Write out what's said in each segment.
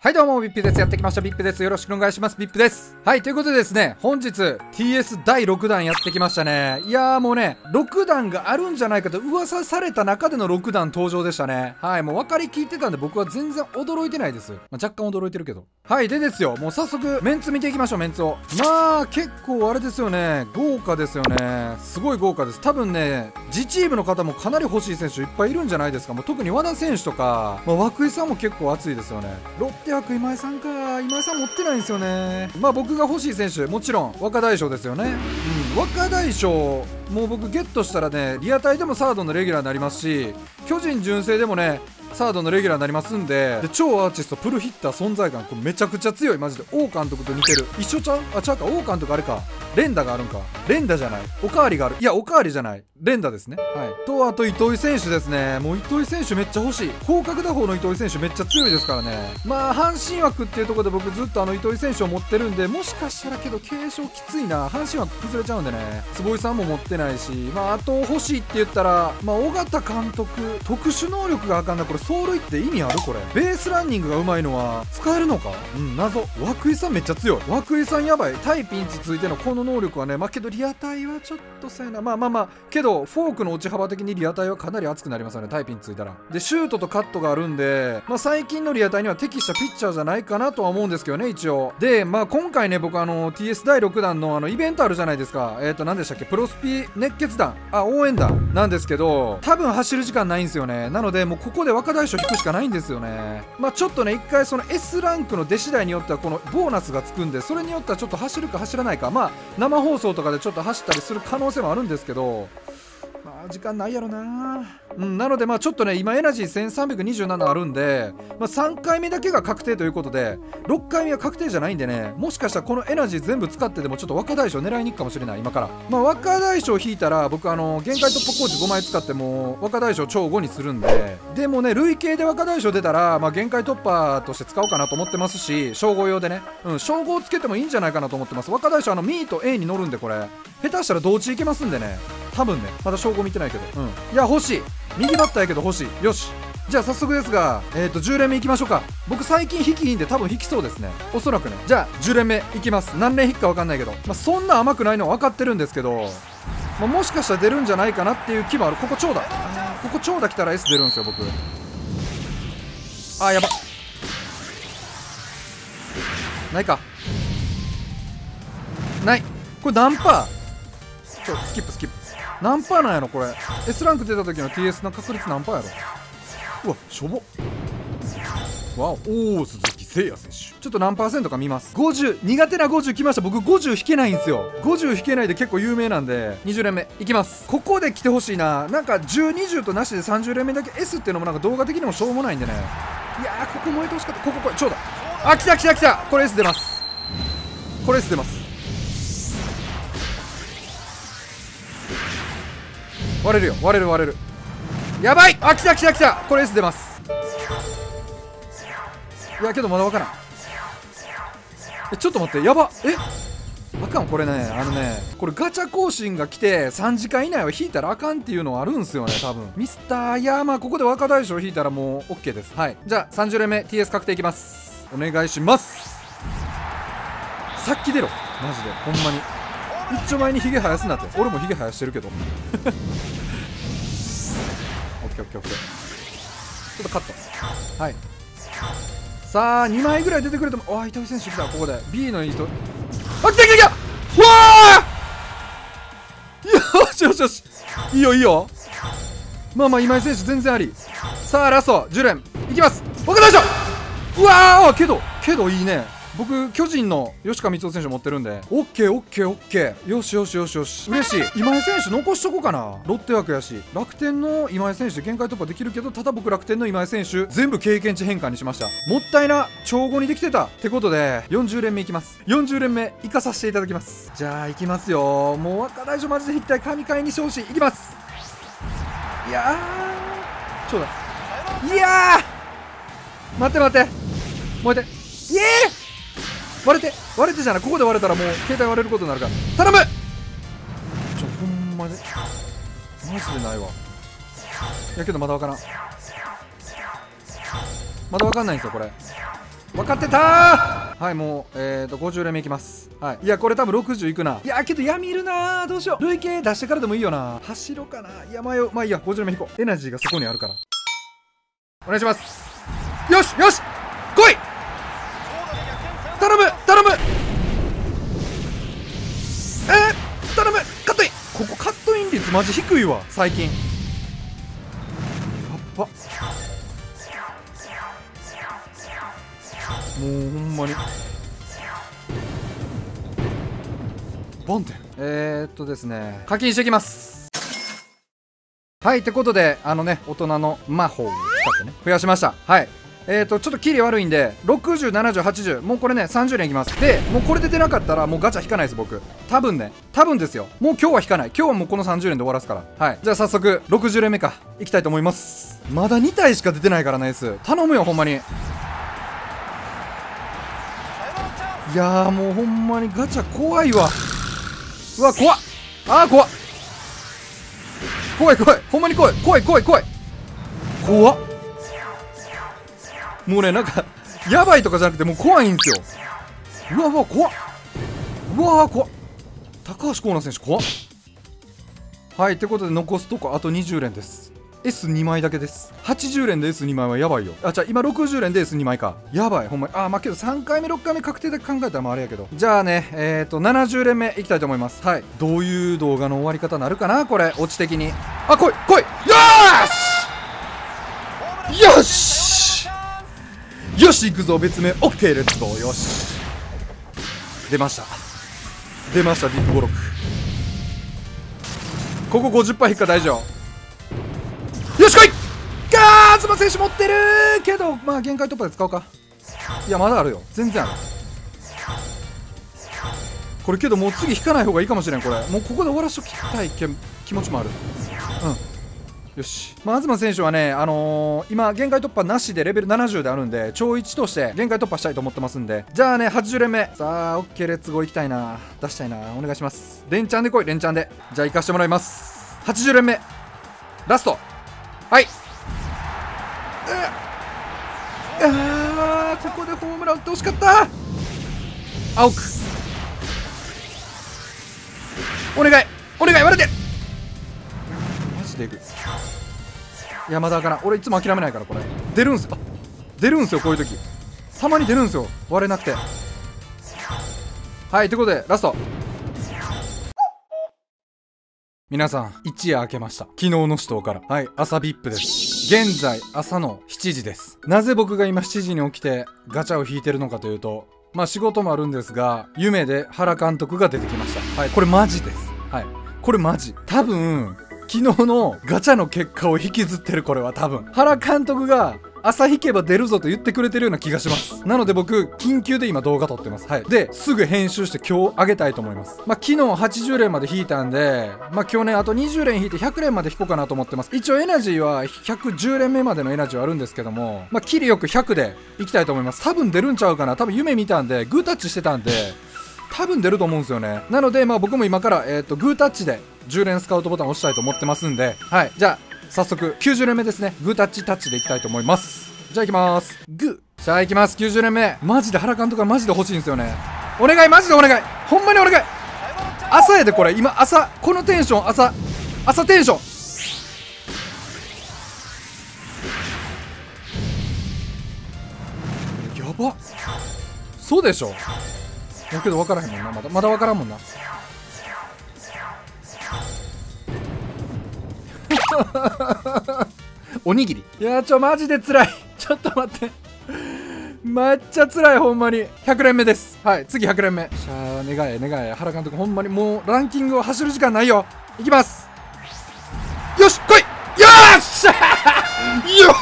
はいどうも、ビップです。やってきました。ビップです。よろしくお願いします。ビップです。はい、ということでですね、本日 TS 第6弾やってきましたね。いやーもうね、6弾があるんじゃないかと噂された中での6弾登場でしたね。はい、もう分かりきってたんで僕は全然驚いてないです。若干驚いてるけど。はい、でですよ、もう早速メンツ見ていきましょう、メンツを。まあ、結構あれですよね、豪華ですよね。すごい豪華です。多分ね、自チームの方もかなり欲しい選手いっぱいいるんじゃないですか。もう特に和田選手とか、涌井さんも結構熱いですよね。ロッテ枠今井さんか。今井さん持ってないんですよね。まあ僕が欲しい選手、もちろん若大将ですよね。若大将もう僕ゲットしたらね、リアタイでもサードのレギュラーになりますし、巨人純正でもねサードのレギュラーになりますんで、超アーティストプルヒッター存在感これめちゃくちゃ強い。マジで王監督と似てる。一緒ちゃう？あ、ちゃうか。王監督あれか、連打があるんか。連打じゃない、おかわりがある。いやおかわりじゃない、連打ですね。はい、とあと糸井選手ですね。もう糸井選手めっちゃ欲しい。広角打法の糸井選手めっちゃ強いですからね。まあ阪神枠っていうところで僕ずっと糸井選手を持ってるんで、もしかしたらけど継承きついな。阪神枠崩れちゃうんでね。坪井さんも持ってないし、まああと欲しいって言ったら、まあ尾形監督特殊能力があかんな。これ走塁って意味ある？これベースランニングがうまいのは使えるのか。謎。涌井さんめっちゃ強い。涌井さんやばい。対ピンチついてのこの能力はね、まあけどリアタイはちょっとさやな。まあけどフォークの落ち幅的にリアタイはかなり熱くなりますよね、タイピンついたら。でシュートとカットがあるんで、まあ最近のリアタイには適したピッチャーじゃないかなとは思うんですけどね、一応。でまあ今回ね、僕TS 第6弾のイベントあるじゃないですか。何でしたっけ、プロスピ熱血団、応援団なんですけど、多分走る時間ないんですよね。なのでもうここで若大将引くしかないんですよね。まあちょっとね、一回その S ランクの出次第によってはこのボーナスがつくんで、それによってはちょっと走るか走らないか、まあ生放送とかでちょっと走ったりする可能性もあるんですけど、まあ時間ないやろな。なのでまあちょっとね、今エナジー1327あるんで、まあ、3回目だけが確定ということで、6回目は確定じゃないんでね、もしかしたらこのエナジー全部使ってでもちょっと若大将狙いに行くかもしれない。今からまあ若大将引いたら、僕限界突破コーチ5枚使っても若大将超5にするんで、でもね累計で若大将出たら、まあ、限界突破として使おうかなと思ってますし、称号用でね、称号つけてもいいんじゃないかなと思ってます。若大将ミーと A に乗るんで、これ下手したら同値いけますんでね、多分ね。まだ称号見てないけど、いや欲しい。右バッターやけど欲しい。よし、じゃあ早速ですが、10連目いきましょうか。僕最近引きいいんで多分引きそうですね、おそらくね。じゃあ10連目いきます。何連引くか分かんないけど、まあ、そんな甘くないのは分かってるんですけど、まあ、もしかしたら出るんじゃないかなっていう気もある。ここ長打、ここ長打来たら S 出るんですよ僕。やばないか、ない。これ何パー？スキップ何パーなんやろこれ。 S ランク出た時の TS の確率何パーやろ。うわしょぼ。わお、鈴木誠也選手ちょっと何パーセントか見ます。50、苦手な50きました。僕50引けないんですよ。50引けないで結構有名なんで、20連目いきます。ここで来てほしいな。なんか1020となしで30連目だけ S っていうのもなんか動画的にもしょうもないんでね。いやーここ燃えてほしかった。これ長打、来た。これ S 出ます。これ S 出ます。割れる。やばい。来た。これ S 出ます。いやけどまだわからん。ちょっと待って、やば。あかん。これね、これガチャ更新が来て3時間以内は引いたらあかんっていうのはあるんすよね多分。ミスター、いやまあここで若大将引いたらもう OK です。はい、じゃあ30連目 TS 確定いきます。お願いします。さっき出ろマジでほんまに。一丁前にヒゲ生やすなって。俺もヒゲ生やしてるけどオッケー。ちょっとカット。はい、さあ2枚ぐらい出てくれても。糸井選手来た。ここで B のいい人。来た。わーよしいいよ。まあ今井選手全然あり。さあラスト10連いきます。若大将。うわーけどいいね。僕巨人の吉川光雄選手持ってるんで、オッケー。よし嬉しい。今井選手残しとこうかな。ロッテ枠やし、楽天の今井選手で限界突破できるけど、ただ僕楽天の今井選手全部経験値変換にしました。もったいな。超5にできてたってことで40連目いきます。40連目いかさせていただきます。じゃあいきますよ。もう若大将マジで引きたい。神回にしてほしい。いきます。いやーちょうだい。いやー待って燃えて。割れてじゃない。ここで割れたらもう携帯割れることになるから頼む。ほんまでマジでないわ。やけどまだわからんないんですよこれ。 分かってたー。はい、もう50連目いきます。はい、いやこれ多分60いくな。いやけど闇いるなー。どうしよう。累計出してからでもいいよな。走ろうかな。いや迷う。まあいいや、50連目引こう。エナジーがそこにあるからお願いします。よしよし来い、頼む頼む、頼む。カットイン。ここカットイン率マジ低いわ最近。やっば。もうほんまにボンテン。ですね、課金していきます。はい、ってことで大人の魔法を使ってね増やしました。はい、ちょっとキリ悪いんで60、70、80、もうこれね30連いきます。でもうこれで出なかったらもうガチャ引かないです僕。多分ね、多分ですよ。もう今日は引かない。今日はもうこの30連で終わらすから。はい、じゃあ早速60連目かいきたいと思います。まだ2体しか出てないからな S 頼むよほんまに。いやーもうほんまにガチャ怖いわ。うわ怖っ。あー怖っ。怖い怖い、ほんまに怖い怖い怖い怖い怖っ。もうねなんかやばいとかじゃなくてもう怖いんですよ。うわうわ怖っ。うわー怖っ。高橋光成選手怖っ。はい、ってことで残すとこあと20連です。 S2 枚だけです。80連で S2 枚はやばいよ。あ、じゃあ今60連で S2 枚か。やばいほんまに。まあけど3回目6回目確定だけ考えたらまああれやけど。じゃあね70連目いきたいと思います。はい、どういう動画の終わり方なるかなこれ、オチ的に。あ、来い来い、よーしよしよし行くぞ別名 OK レッツゴー。よし出ました出ました。ディップ56ここ 50% 引くか大丈夫。よし来い。ガーズマ選手持ってるけどまあ限界突破で使おうか。いやまだあるよ全然あるこれ。けどもう次引かない方がいいかもしれん。これもうここで終わらしときたい気持ちもある。よし、まあ、東選手はね、今、限界突破なしでレベル70であるんで、超1として限界突破したいと思ってますんで、じゃあね、80連目。さあ、OK、レッツゴー行きたいな。出したいな。お願いします。連チャンで来い、連チャンで。じゃあ、行かしてもらいます。80連目。ラスト。はい。ここでホームラン打ってほしかった。青く。お願い、お願い、割れて。マジでいく。いやまだあかな。俺いつも諦めないから。これ出るんすよ。出るんすよこういう時。たまに出るんすよ割れなくて。はい、ということでラスト。皆さん一夜明けました。昨日の死闘から。はい、朝 VIP です。現在朝の7時です。なぜ僕が今7時に起きてガチャを引いてるのかというと、まあ仕事もあるんですが、夢で原監督が出てきました。はい、これマジです。はい、これマジ。多分昨日のガチャの結果を引きずってる。これは多分原監督が朝引けば出るぞと言ってくれてるような気がします。なので僕緊急で今動画撮ってます。はい、ですぐ編集して今日上げたいと思います。まあ昨日80連まで引いたんで、まあ今日ねあと20連引いて100連まで引こうかなと思ってます。一応エナジーは110連目までのエナジーはあるんですけども、まあキリよく100でいきたいと思います。多分出るんちゃうかな。多分夢見たんでグータッチしてたんで多分出ると思うんですよね。なのでまあ僕も今からグータッチで10連スカウトボタンを押したいと思ってますんで、はい、じゃあ早速90連目ですね。グータッチタッチでいきたいと思います。じゃあいきます。グー。じゃあいきます。90連目。マジで原監督がマジで欲しいんですよね。お願い、マジでお願い、ほんまにお願い。朝やでこれ。今朝、このテンション。朝テンション。やば。そうでしょ。だけど分からへんもんな。まだ分からんもんな。おにぎり。いやマジで辛い。ちょっと待って。めっちゃ辛いほんまに。100連目です。はい、次100連目。しゃあ願え原監督ほんまにもうランキングを走る時間ないよ。いきます。よし来い。よーっしゃーよ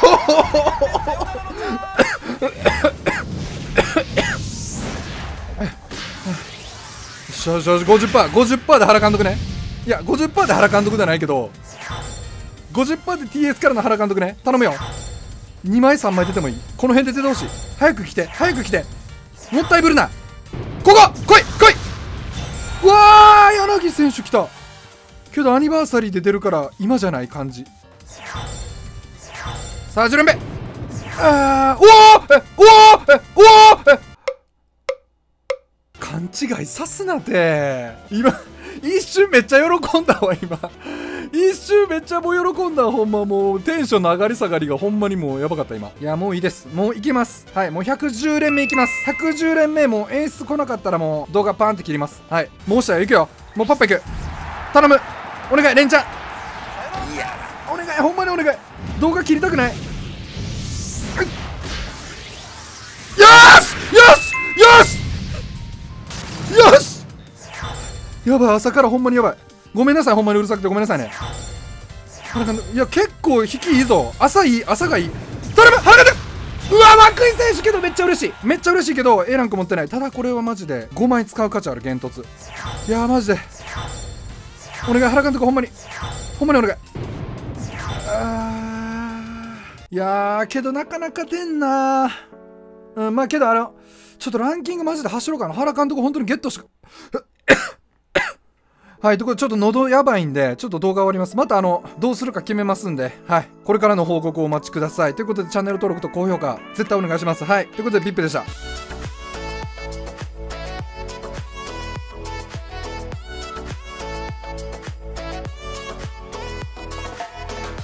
ーしよし 50% で原監督ね。いや 50% で原監督じゃないけど50% で TS からの原監督ね。頼むよ。2枚3枚出てもいい。この辺で出てほしい。早く来て早く来て。もったいぶるな。ここ来い来い。うわー柳選手来たけどアニバーサリーで出るから今じゃない感じ。さあ10連目。おおおお勘違いさすなて。今、一瞬めっちゃ喜んだわ、今。一瞬めっちゃもう喜んだ。ほんまもうテンションの上がり下がりがほんまにもうやばかった今。いや、もういいです。もういきます。はい、もう110連目いきます。110連目もう演出来なかったらもう動画パーンって切ります。はい、もうしたよ。いくよ。もうパッパいく。頼む。お願い、レンちゃん。いや、お願い、ほんまにお願い。動画切りたくない。よしよしよしよし。やばい、朝からほんまにやばい。ごめんなさい、ほんまにうるさくてごめんなさいね。いや、結構引きいいぞ。朝いい、朝がいい。頼む、早く。うわ、涌井選手けどめっちゃ嬉しい。めっちゃ嬉しいけど A ランク持ってない。ただこれはマジで5枚使う価値ある、幻突。いやー、マジでお願い、原監督、ほんまにお願い。いやー、けどなかなか出んなー。まあけどちょっとランキングマジで走ろうかな。原監督本当にゲットしかはい、ということでちょっと喉やばいんで、ちょっと動画終わります。またどうするか決めますんで、はい。これからの報告をお待ちください。ということでチャンネル登録と高評価、絶対お願いします。はい。ということで、VIP でした。